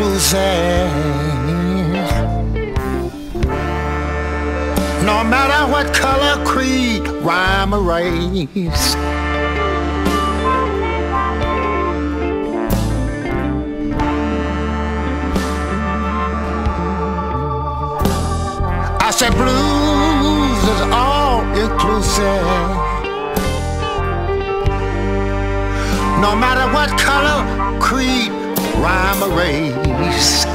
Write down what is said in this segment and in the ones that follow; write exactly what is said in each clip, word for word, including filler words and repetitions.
inclusive. No matter what color, creed, rhyme, or race. I said blues is all inclusive. No matter what color, creed, rhyme, or race.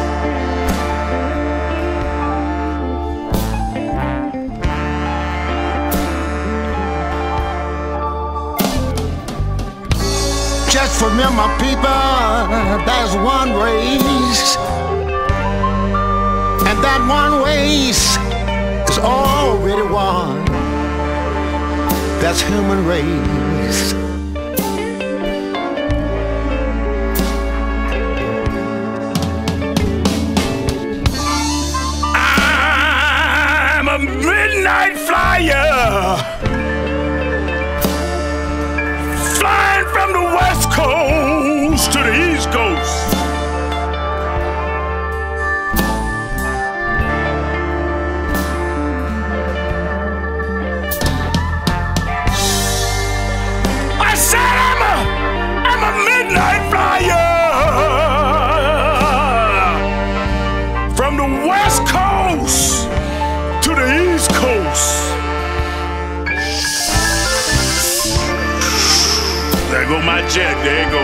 Just remember, people, there's one race, and that one race is already won. That's human race. I'm a midnight flyer, flying from the West Coast to the East Coast. I said I'm a, I'm a midnight flyer, from the West Coast to the East Coast. There go my jet, there you go.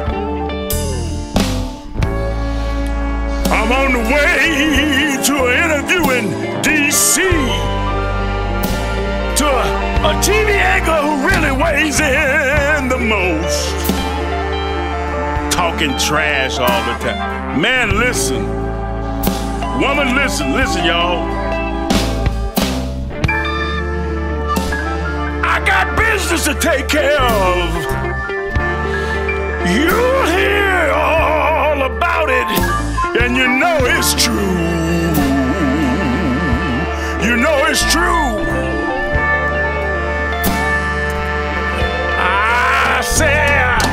I'm on the way to an interview in D C to a, a T V anchor who really weighs in the most, talking trash all the time. Man, listen. Woman, listen, listen, y'all. I got business to take care of. You'll hear all about it, and you know it's true. You know it's true. I said,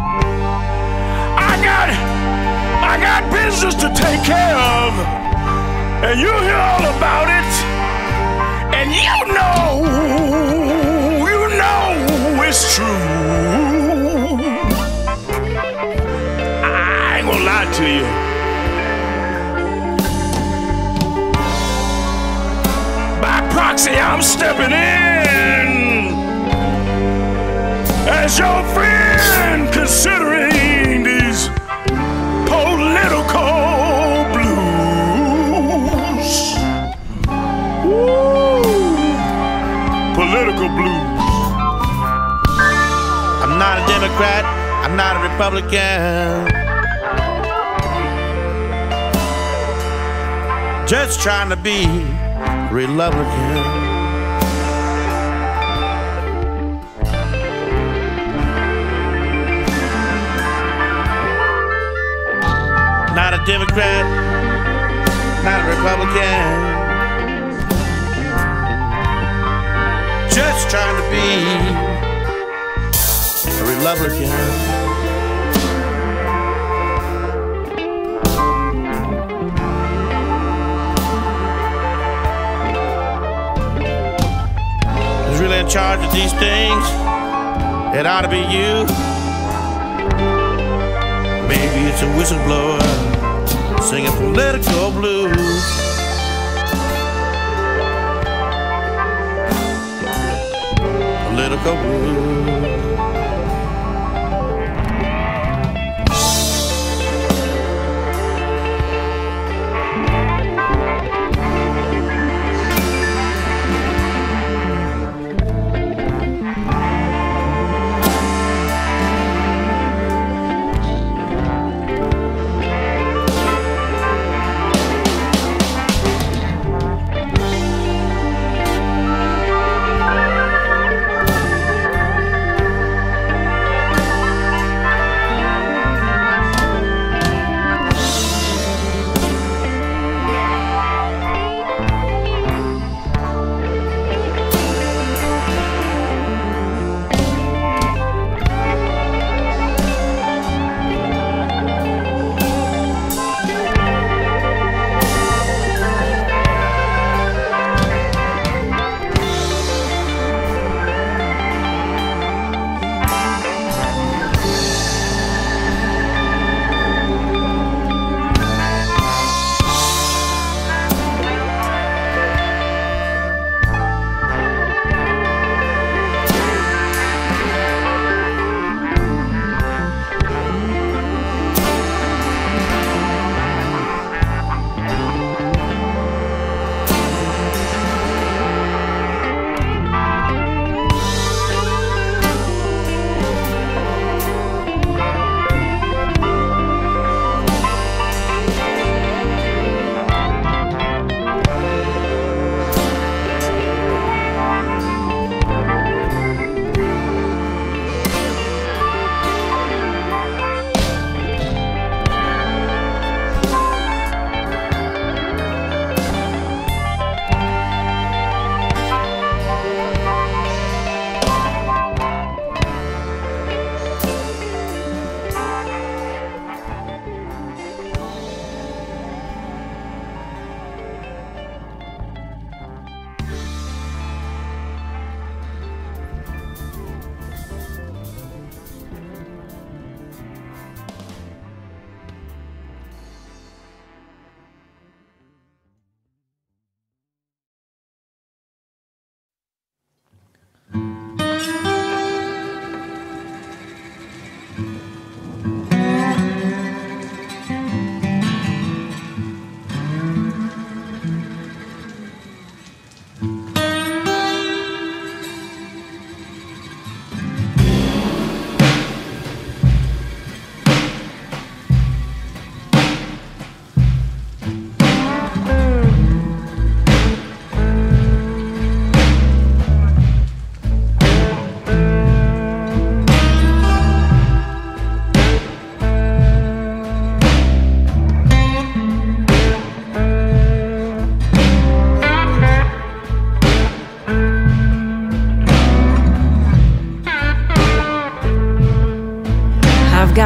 I got, I got business to take care of, and you'll hear all about it, and you know, you know it's true. I ain't gonna lie to you. By proxy, I'm stepping in as your friend, considering these political blues. Woo. Political blues. I'm not a Democrat, I'm not a Republican. Just trying to be Republican. Not a Democrat, not a Republican. Just trying to be a Republican. Who's really in charge of these things? It ought to be you. Maybe it's a whistleblower singing political blues. Political blues.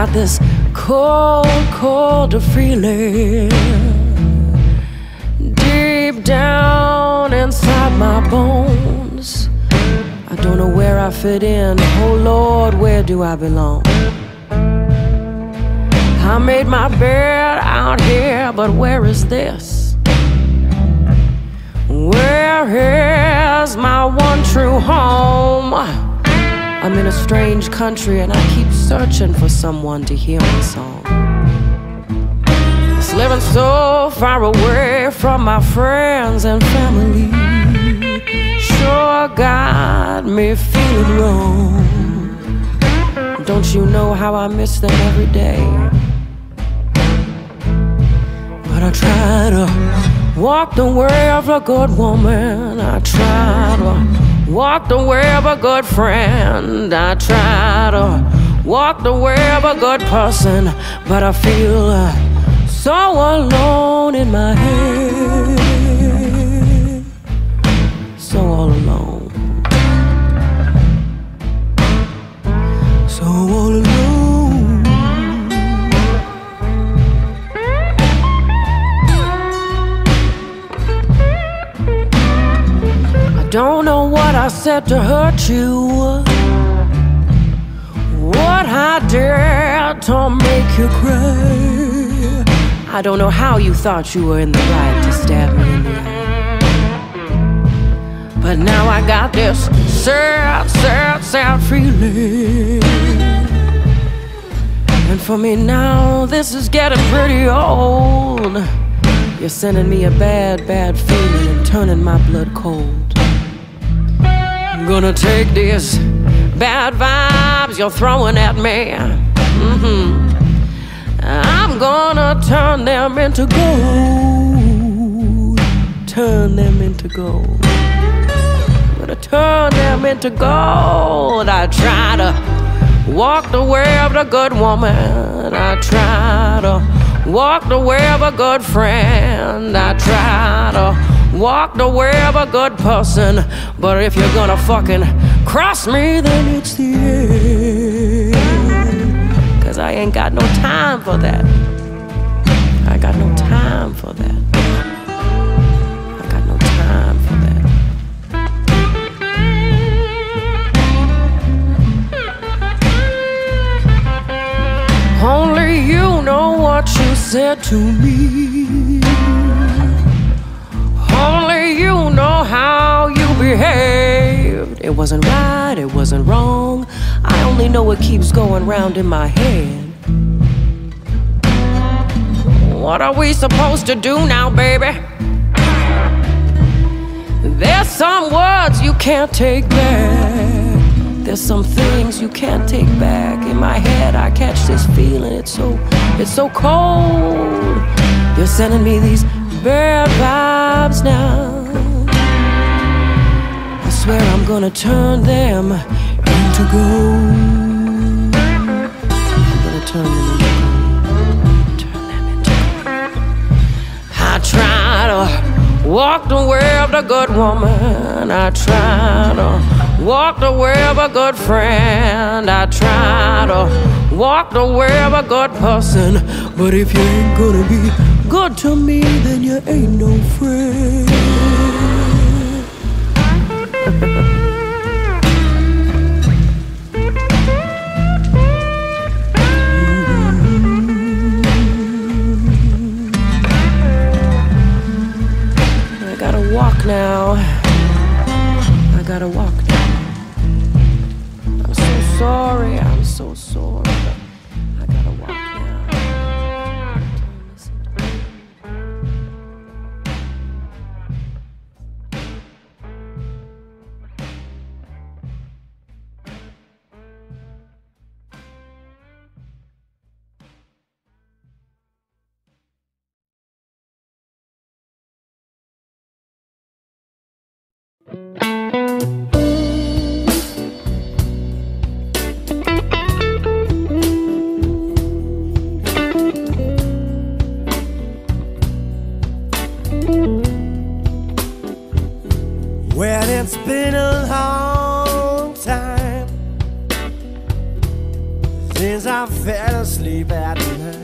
got this cold, cold feeling deep down inside my bones. I don't know where I fit in. Oh Lord, where do I belong? I made my bed out here, but where is this? Where is my one true home? I'm in a strange country and I keep searching for someone to hear my song. It's living so far away from my friends and family sure got me feeling wrong. Don't you know how I miss them every day? But I try to walk the way of a good woman. I try to walk the way of a good friend. I try to walk the way of a good person, but I feel uh, so alone in my head. So all alone. So all alone. I don't know what I said to hurt you, what I did to make you cry. I don't know how you thought you were in the right to stab me in the eye. But now I got this sad, sad, sad feeling. And for me now, this is getting pretty old. You're sending me a bad, bad feeling and turning my blood cold. I'm gonna take these bad vibes you're throwing at me. Mm-hmm. I'm gonna turn them into gold. Turn them into gold. Gonna turn them into gold. I try to walk the way of the good woman. I try to walk the way of a good friend. I try to walk the way of a good person. But if you're gonna fucking cross me, then it's the end. Cause I ain't got no time for that. I got no time for that. I got no time for that. Only you know what you said to me. Only you know how you behaved. It wasn't right, it wasn't wrong. I only know what keeps going round in my head. What are we supposed to do now, baby? There's some words you can't take back. There's some things you can't take back. In my head I catch this feeling. It's so, it's so cold. You're sending me these bad vibes now. I swear I'm gonna turn them into gold. I'm gonna turn them into gold. Turn them into gold. I try to walk the way of the good woman. I try to walk the way of a good friend. I try to walk the way of a good person. But if you ain't gonna be good to me, then you ain't no friend. I gotta walk now. I gotta walk now. I'm so sorry, I'm so sorry. I gotta walk now. Well, it's been a long time since I fell asleep at night.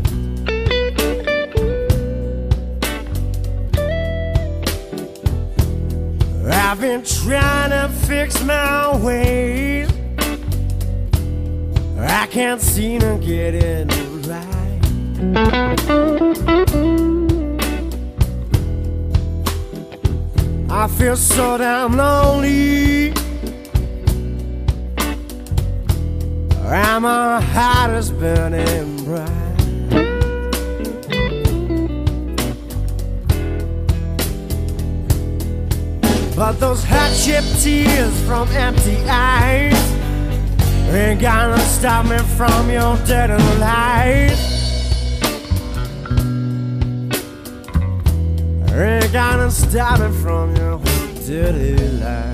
I've been trying to fix my ways, I can't seem to get it right. I feel so damn lonely, and my heart is burning bright. But those hot-chip tears from empty eyes ain't gonna stop me from your dirty lies. Ain't gonna stop me from your dirty lies.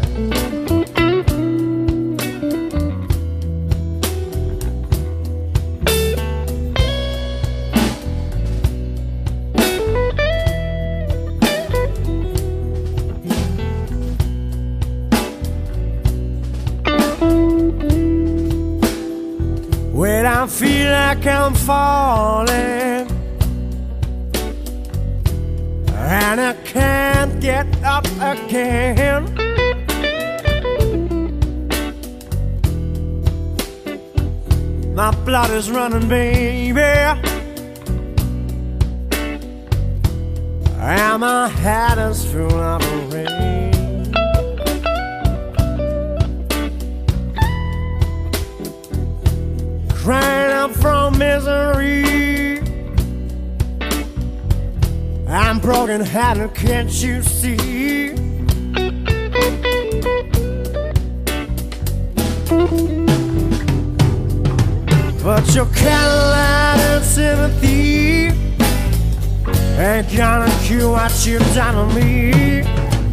When I feel like I'm falling and I can't get up again, my blood is running, baby, and my head is full of rain. Crying out from misery, I'm broken-hearted, can't you see? But your kind of sympathy ain't gonna cure what you've done to me.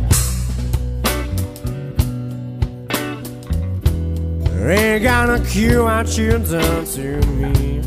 Ain't gonna cure what you've done to me.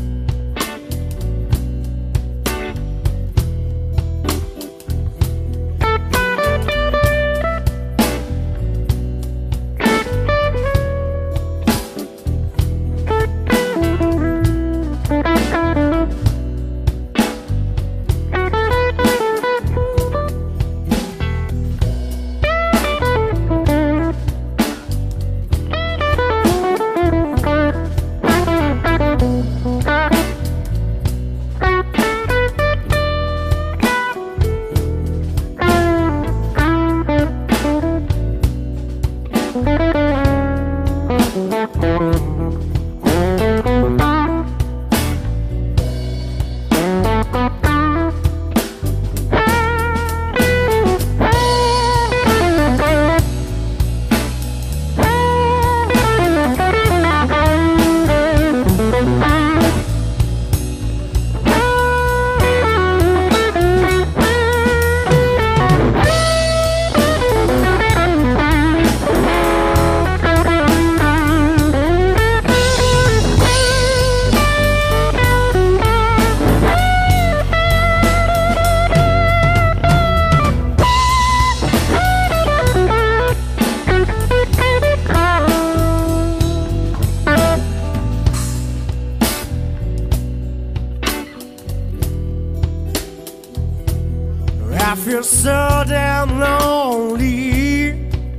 I feel so damn lonely,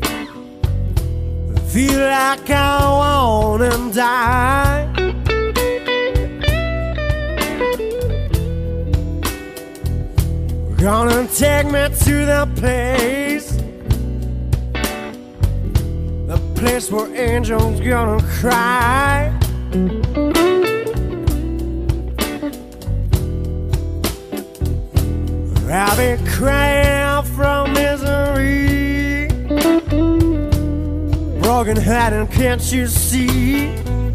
feel like I wanna die. Gonna take me to the place, the place where angels gonna cry. I've been crying out from misery, broken hearted, can't you see?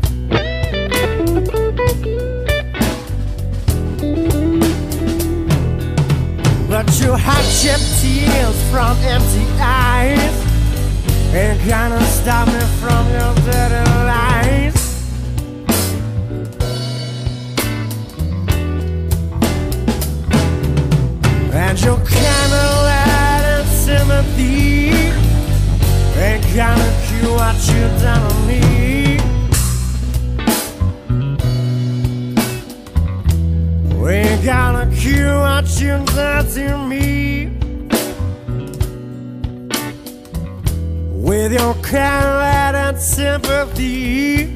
But your hot-chip tears from empty eyes ain't gonna stop me from your dirty lies. And your candlelight and sympathy ain't gonna cure what you've done to me. passion that's in me. With your kind light and sympathy,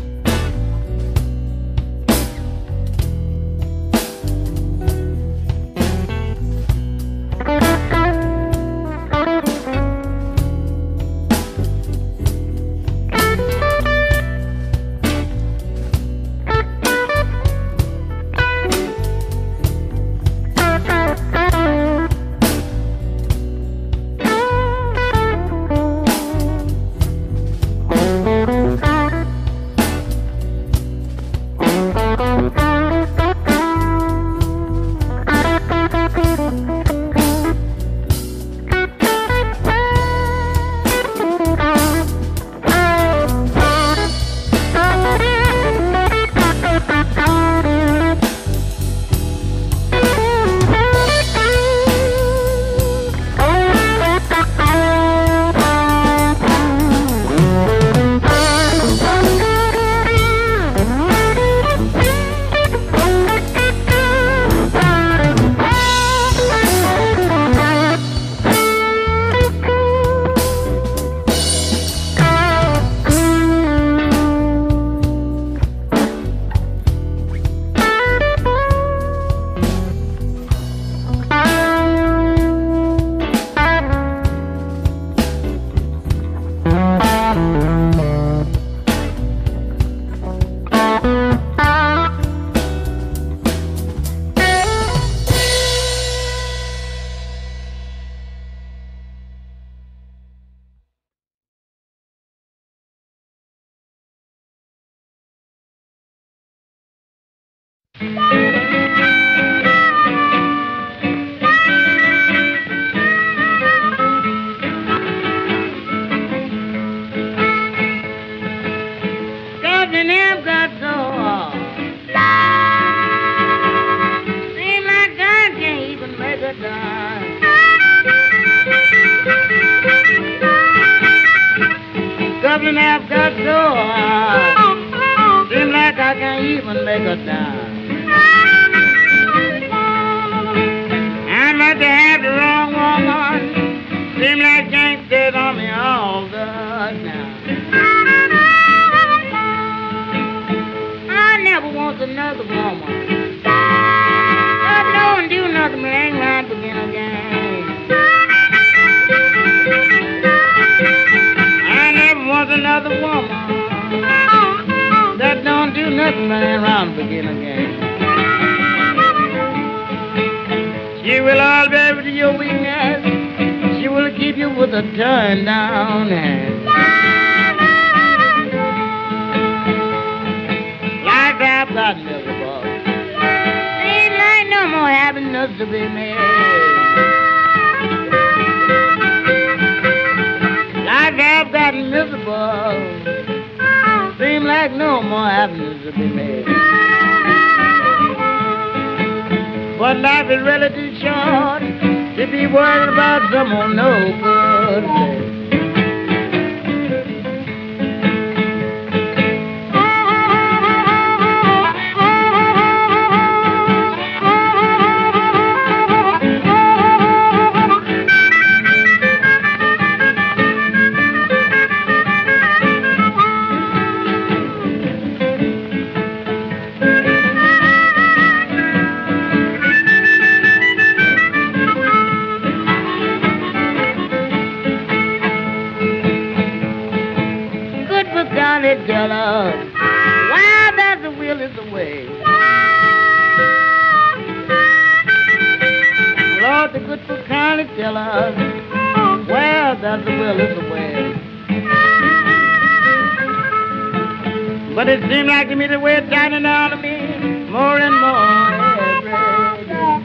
Dublin I've got so hard, seems like I can't even make a dime. I must have had the wrong woman, seems like can't stay on me all the time. I never want another woman, but no one do nothing but hang around begin again. Want another woman that don't do nothing but hang around begin again. She will all be able to your weakness. She will keep you with a turn down hand. Life I've got miserable. Ain't like no more happiness to be made. Life I've gotten miserable. Seem like no more happiness to be made. But life is really too short to be worried about someone no good. Tell us why that the will is the way. Lord, the good book kindly tell us where that the will is the way. But it seems like to me the way it's shining down to me more and more every day.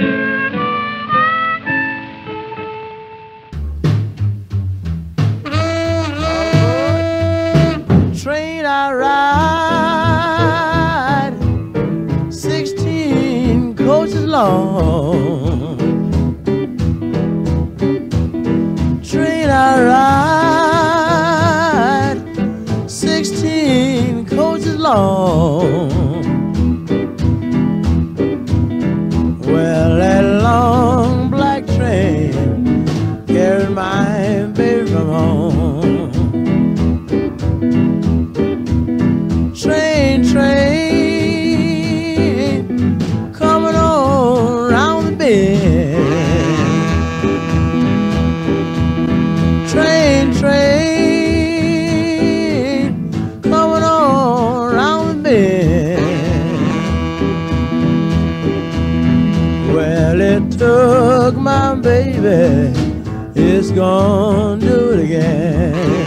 Train I ride, sixteen coaches long. Train I ride, sixteen coaches long. Well, at gonna do it again.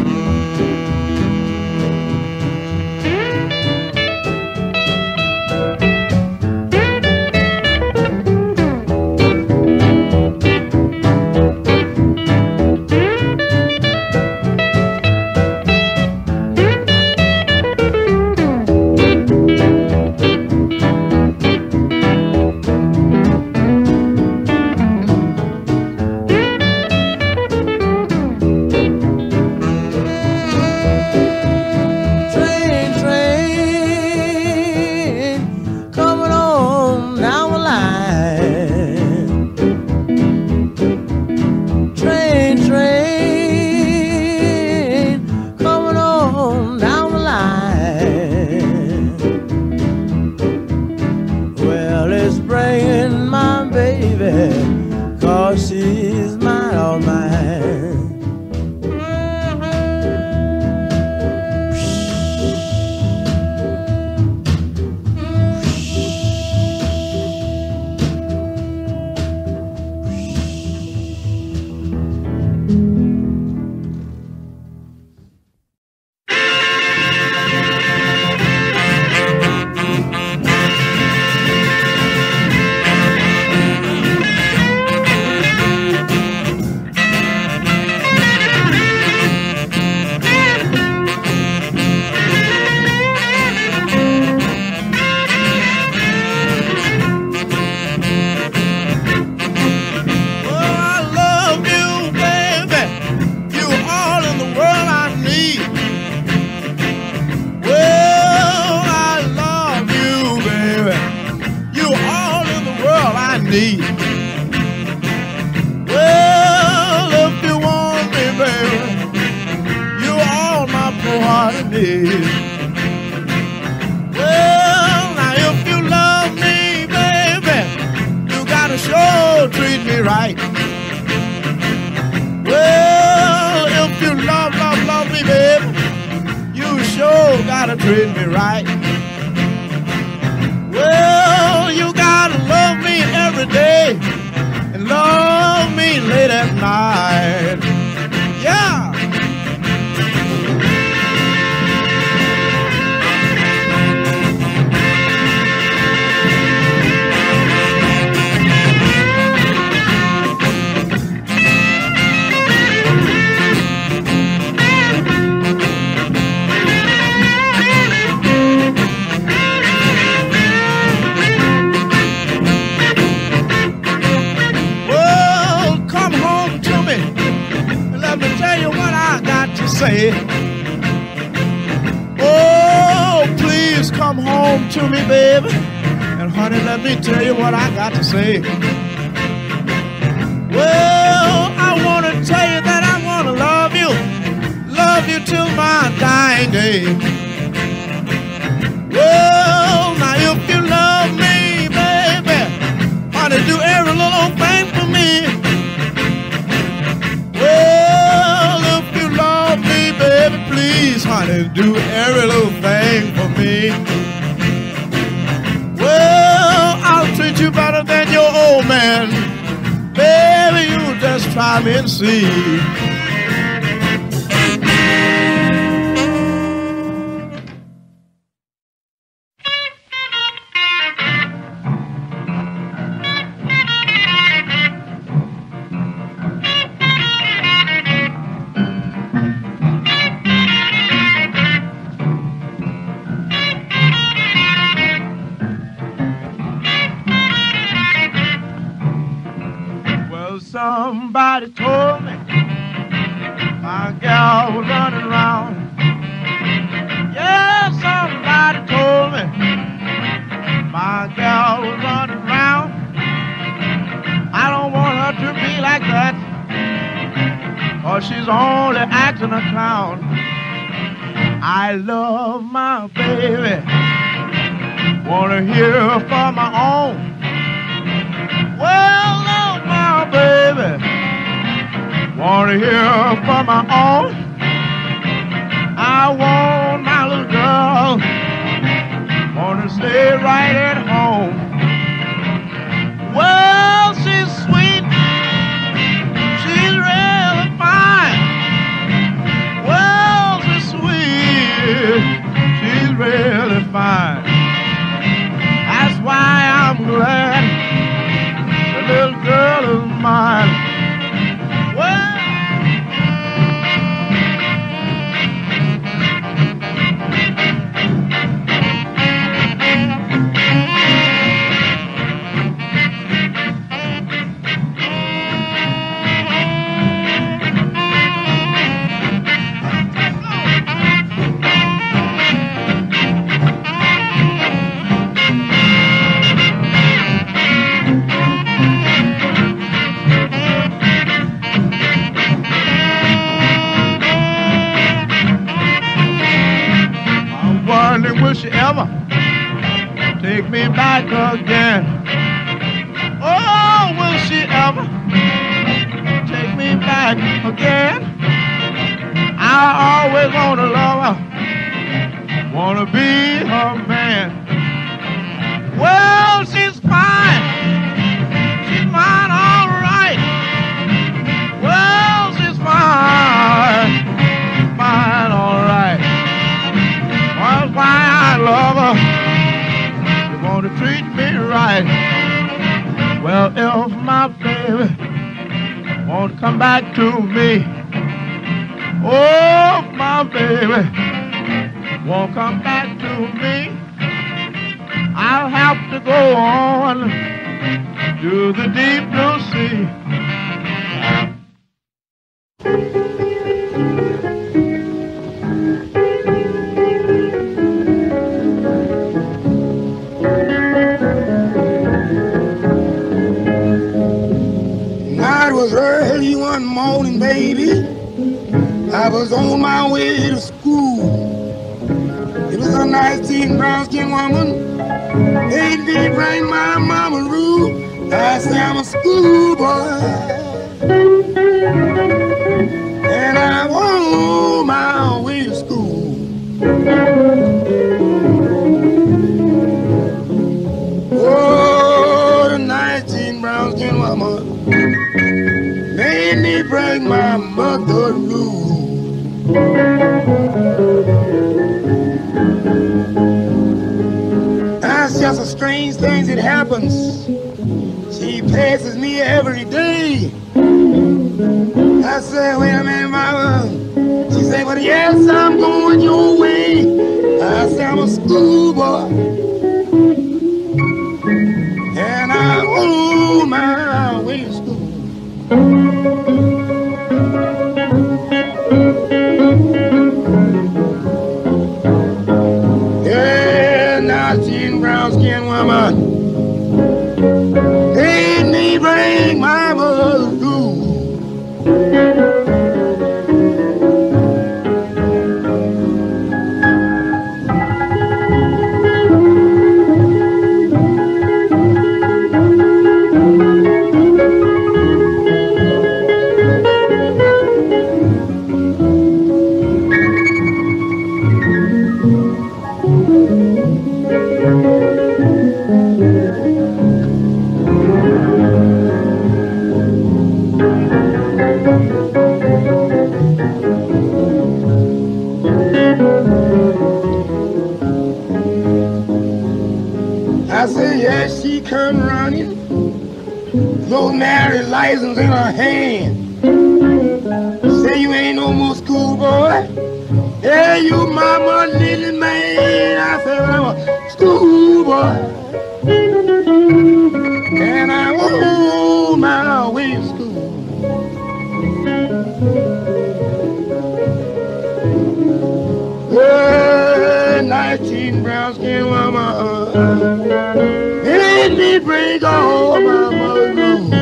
Somebody told me my gal was running around. Yeah, somebody told me my gal was running around. I don't want her to be like that, or she's only acting a clown. I love my baby, wanna hear her for my own. Well, love my baby, wanna hear her for my own. I want my little girl, wanna stay right at home. Well, she's sweet, she's real she ever take me back again? Oh, will she ever take me back again? I always wanna love her, wanna be her man. Well, she's fine, she's fine, all right. Well, she's fine, fine, all right. That's why I love her, she wanna treat me right. Well, if my baby won't come back to me, oh, my baby won't come back to me, I'll have to go on to the deep blue sea. Night was early one morning, baby. I was on my way to school. It was a nineteen brown-skinned woman. They did bring my mama rule. I said I'm a schoolboy, and I'm on my way to school. Oh, the nineteen brown-skinned woman made me bring my mother rule. That's just a strange thing that happens. She passes me every day. I said, wait a minute, mama. She said, well, yes, I'm going your way. I said, I'm a schoolboy, and I'm on my way to school. Yeah, nineteen brown-skinned woman made me bring my mother through. I said, yes, she come running, no marriage license in her hand. Say you ain't no more schoolboy. Yeah, you mama little man. I said, I'm a schoolboy, and I'm on my way to school. Yeah, nineteen brown-skinned woman made me break all my mother.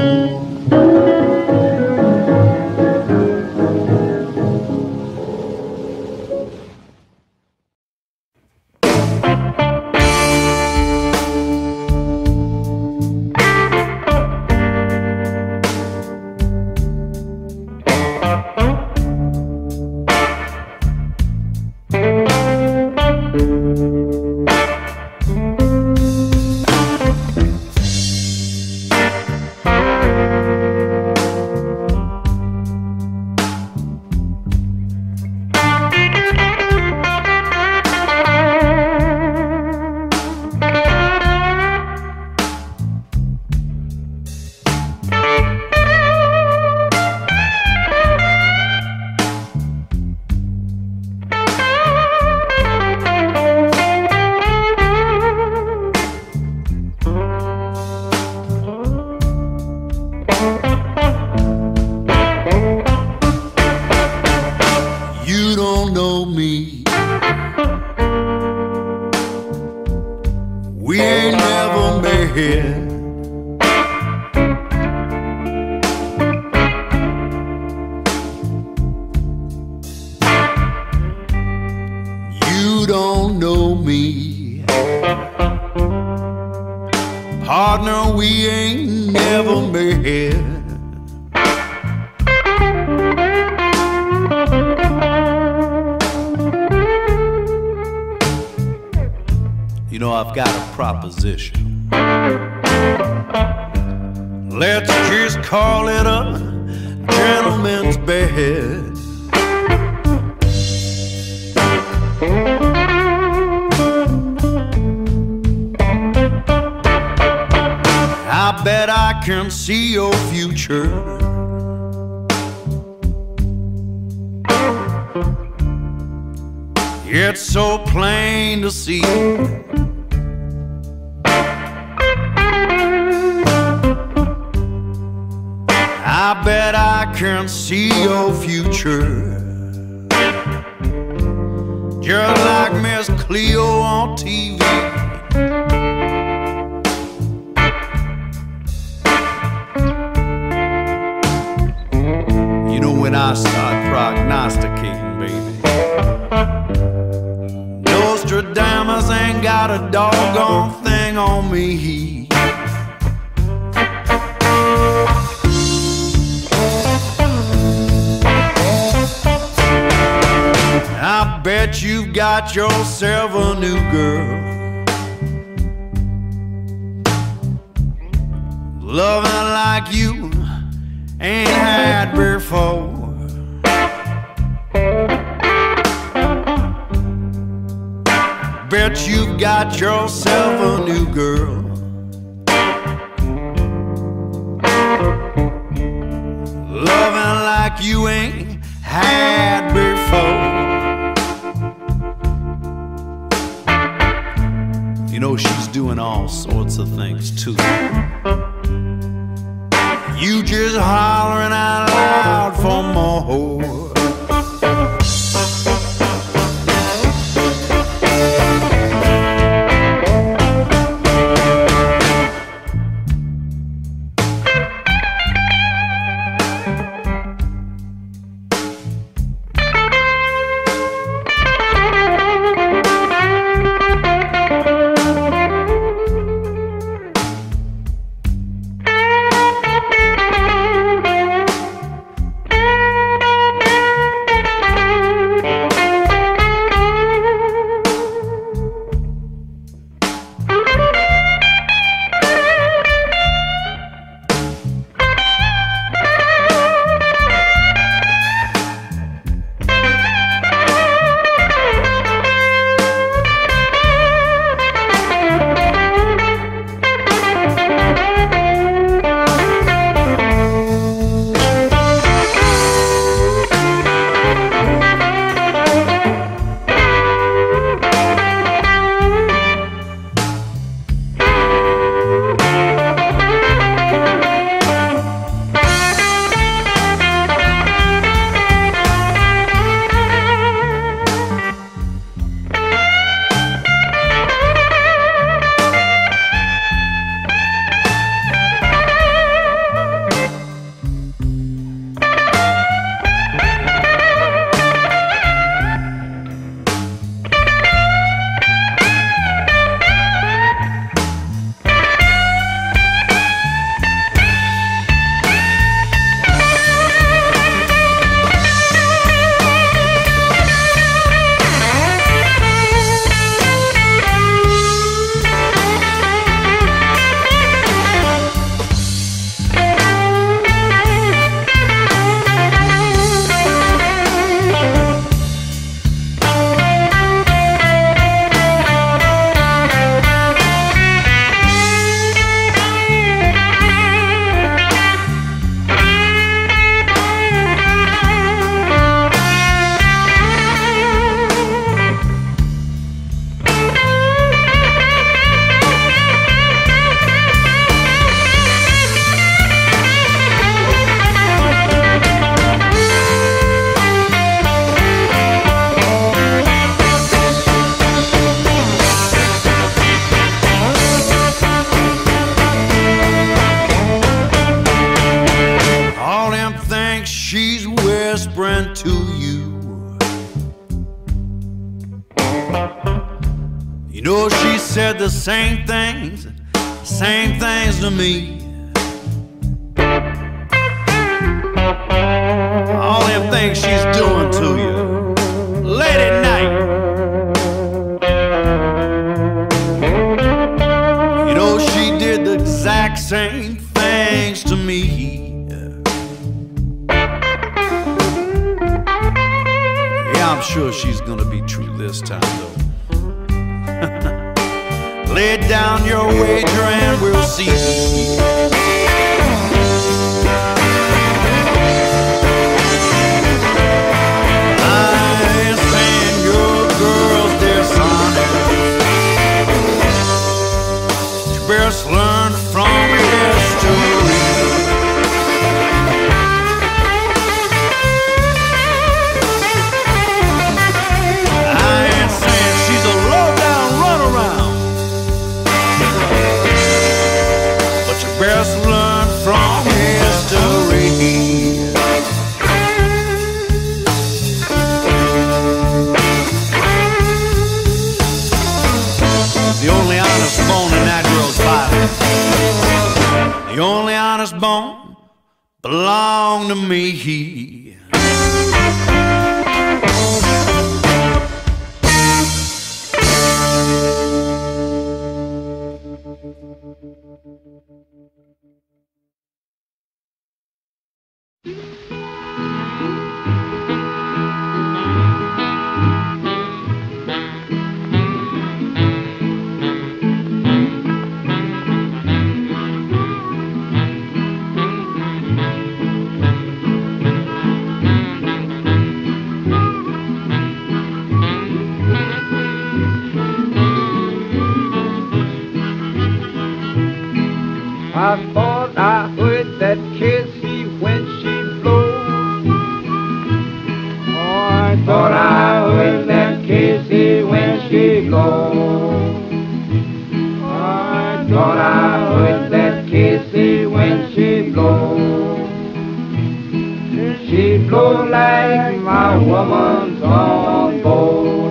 We ain't never met. You don't know me. partner we ain't never met. You know, I've got a proposition. Let's just call it a gentleman's bed. I bet I can see your future. It's so plain to see. I bet I can see your future, just like Miss Cleo on T V. You know, when I start prognosticating, baby, Nostradamus ain't got a doggone thing on me. I bet you've got yourself a new girl, loving like you ain't had before. Bet you've got yourself a new girl, loving like you ain't had before. You know, she's doing all sorts of things too. You just hollering out loud for more. whispering to you. You know she said the same things same things to me. All them things she's doing to you late at night. You know, she did the exact same things to me. Yeah, I'm sure she's gonna be true this time though. Lay down your wager and we'll see. Best learn from history. I ain't saying she's a low-down runaround, but you best learn from history. The only honest bone in that girl's body, the only honest bone belong to me. I thought I heard that Casey when she blows. Oh, I thought I heard that Casey when she blows. Oh, I thought I heard that Casey when she blows. She blows like my woman's on board.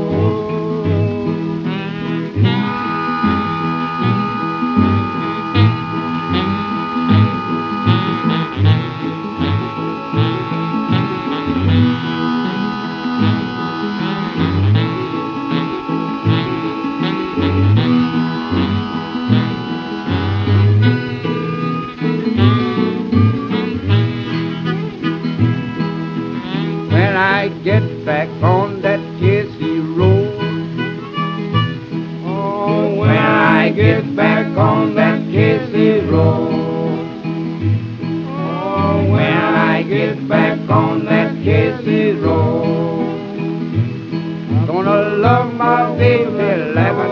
Get back on that Casey road. Oh, when I get back on that Casey road. Oh, when I get back on that Casey road. I'm gonna love my baby like